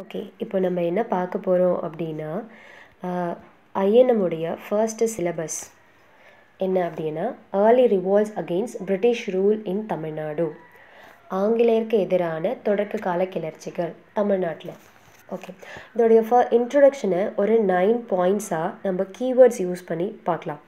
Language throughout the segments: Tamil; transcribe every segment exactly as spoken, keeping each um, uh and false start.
ஓகே, இப்போ நம்ம என்ன பார்க்க போகிறோம் அப்படின்னா ஐ என் எம் உடைய ஃபர்ஸ்ட் சிலபஸ் என்ன அப்படின்னா early revolts against British rule in Tamil Nadu. ஆங்கிலேயருக்கு எதிரான தொடக்க கால கிளர்ச்சிகள் தமிழ்நாட்டில். ஓகே, இதோடைய ஃப இன்ட்ரொடக்ஷனை ஒரு நைன் பாயிண்ட்ஸாக நம்ம கீவேர்ட்ஸ் யூஸ் பண்ணி பார்க்கலாம்.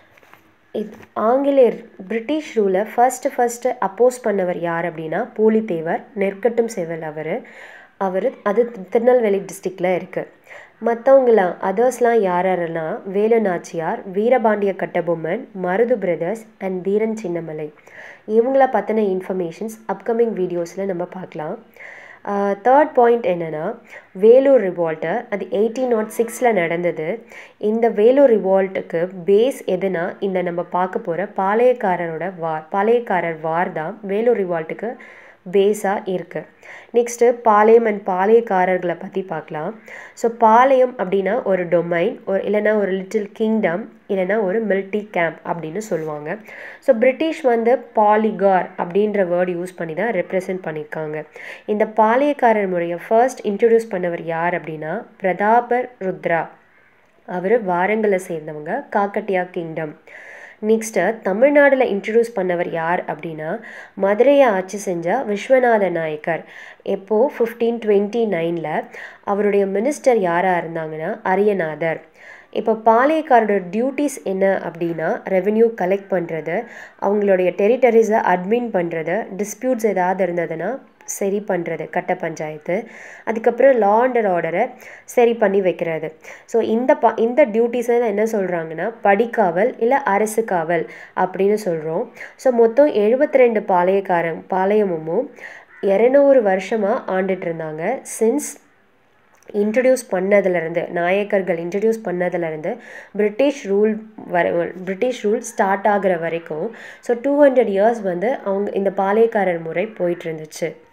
இது ஆங்கிலேயர் பிரிட்டிஷ் ரூலை ஃபஸ்ட்டு ஃபஸ்ட்டு அப்போஸ் பண்ணவர் யார் அப்படின்னா பூலித்தேவர், நெற்கட்டும் செவல். அவர் அவர் அது திருநெல்வேலி டிஸ்ட்ரிக்டில் இருக்குது. மற்றவங்களாம் அதர்ஸ்லாம் யார் யாருன்னா வேலு நாச்சியார், வீரபாண்டிய கட்டபொம்மன், மருது பிரதர்ஸ் அண்ட் தீரன் சின்னமலை. இவங்கள பற்றின இன்ஃபர்மேஷன்ஸ் அப்கமிங் வீடியோஸில் நம்ம பார்க்கலாம். தேர்ட் பாயிண்ட் என்னென்னா வேலூர் ரிவால்ட்டு, அது எயிட்டீன் நாட் சிக்ஸில் நடந்தது. இந்த வேலூர் ரிவால்ட்டுக்கு பேஸ் எதுனா இந்த நம்ம பார்க்க போகிற பாளையக்காரரோட வார் பாளையக்காரர் வார் தான் வேலூர் ரிவால்ட்டுக்கு பேஸாக இருக்குது. நெக்ஸ்ட்டு பாளையம் அண்ட் பாளையக்காரர்களை பற்றி பார்க்கலாம். ஸோ பாளையம் அப்படின்னா ஒரு டொமைன், ஒரு இல்லைனா ஒரு லிட்டில் கிங்டம், இல்லைனா ஒரு மிலிட்ரி கேம்ப் அப்படின்னு சொல்லுவாங்க. ஸோ பிரிட்டிஷ் வந்து பாலிகார் அப்படின்ற வேர்டு யூஸ் பண்ணி தான் ரெப்ரசன்ட் பண்ணியிருக்காங்க. இந்த பாளையக்காரர் முறையை ஃபர்ஸ்ட் இன்ட்ரடியூஸ் பண்ணவர் யார் அப்படின்னா பிரதாபர் ருத்ரா. அவர் வாரங்களை சேர்ந்தவங்க, காக்கட்டியா கிங்டம். நெக்ஸ்ட்டு தமிழ்நாட்டில் இன்ட்ரடியூஸ் பண்ணவர் யார் அப்படின்னா மதுரையை ஆட்சி செஞ்ச விஸ்வநாத நாயக்கர். எப்போது ஃபிஃப்டீன் டுவெண்ட்டி நைனில் அவருடைய மினிஸ்டர் யாராக இருந்தாங்கன்னா அரியநாதர். இப்போ பாளையக்காரோட டியூட்டிஸ் என்ன அப்படின்னா ரெவென்யூ கலெக்ட் பண்ணுறது, அவங்களுடைய டெரிட்டரிஸை அட்மின் பண்ணுறது, டிஸ்பியூட்ஸ் ஏதாவது இருந்ததுன்னா சரி பண்ணுறது, கட்ட பஞ்சாயத்து. அதுக்கப்புறம் லா அண்ட் ஆர்டரை சரி பண்ணி வைக்கிறது. ஸோ இந்த ப இந்த டியூட்டிஸை என்ன சொல்கிறாங்கன்னா படிக்காவல் இல்லை அரசு காவல் அப்படின்னு சொல்கிறோம். ஸோ மொத்தம் எழுபத்தி ரெண்டு பாளையக்காரன் பாளையமும் இரநூறு வருஷமாக ஆண்டுட்டு இருந்தாங்க. சின்ஸ் இன்ட்ரடியூஸ் பண்ணதுலேருந்து நாயக்கர்கள் இன்ட்ரடியூஸ் பண்ணதுலேருந்து பிரிட்டிஷ் ரூல் வர பிரிட்டிஷ் ரூல் ஸ்டார்ட் ஆகிற வரைக்கும் ஸோ டூ ஹண்ட்ரட் இயர்ஸ் வந்து அவங்க இந்த பாளையக்காரர் முறை போயிட்டு இருந்துச்சு.